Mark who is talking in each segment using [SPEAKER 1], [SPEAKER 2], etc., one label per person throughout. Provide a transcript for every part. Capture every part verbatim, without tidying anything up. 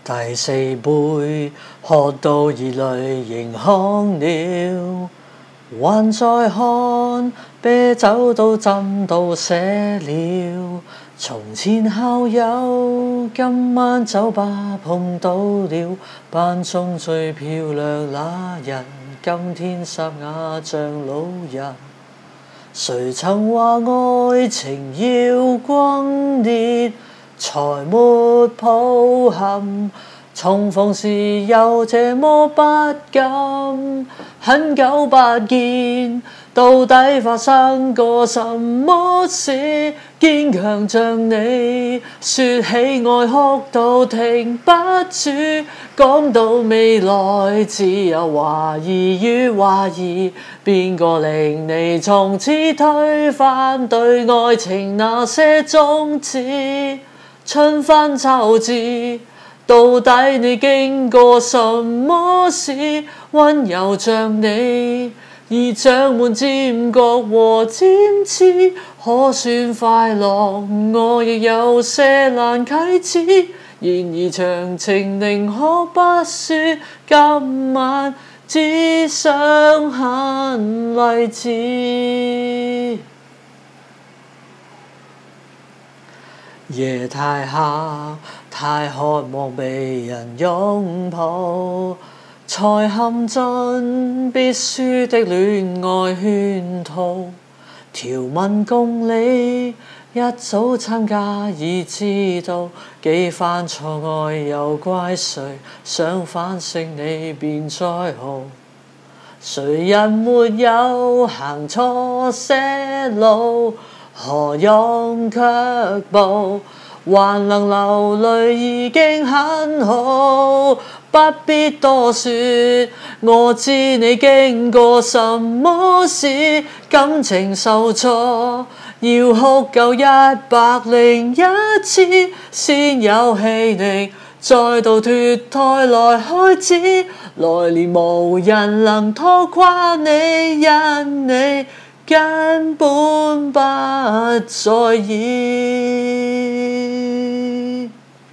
[SPEAKER 1] 第四杯喝到熱淚盈眶了，還在看啤酒都斟到瀉了。從前校友，今晚酒吧碰到了，班中最漂亮那人，今天沙啞像老人。誰曾話愛情要轟烈，才沒抱憾，重逢時又這麼不甘。很久不見，到底發生過什麼事？堅強像你，說起愛哭到停不住，講到未來只有懷疑與懷疑，邊個令你從此推翻對愛情那些宗旨？春分秋至，到底你經過什麼事？溫柔像你，而長滿尖角和尖刺，可算快樂？我亦有些難啟齒，然而詳情寧可不說，今晚只想很勵志。夜太黑，太渴望被人擁抱，才陷進必輸的戀愛圈套。條文共你一早參加已知道，幾番錯愛又怪誰？想反省你便再好。誰人沒有行錯些路？何用卻步？還能流淚已經很好，不必多說。我知你經過什麼事，感情受挫，要哭夠一百零一次，先有氣力再度脫胎來開始。來年無人能拖垮你，因你根本不在意。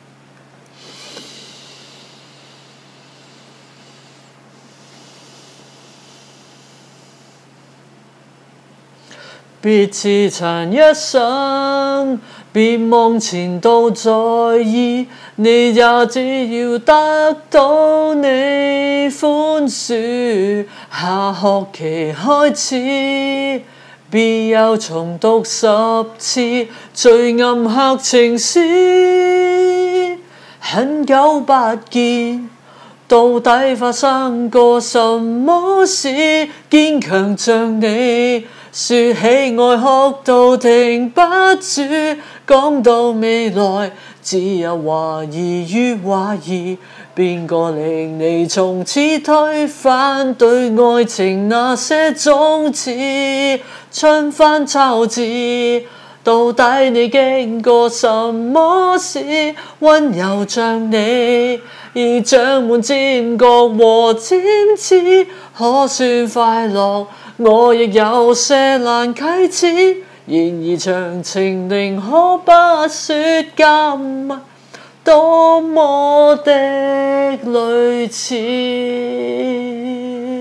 [SPEAKER 1] 別自殘一生，別望前度在意，你也只要得到你寬恕。下學期開始，必有重讀十次最暗黑情詩。很久不見，到底發生過什麼事？堅強像你，說起愛哭到停不住，講到未來只有懷疑與懷疑，邊個令你從此推翻對愛情那些宗旨？春分秋至，到底你經過什麼事？溫柔像你，而長滿尖角和尖刺，可算快樂？我亦有些難啟齒，然而詳情寧可不說，今晚多麼的類似。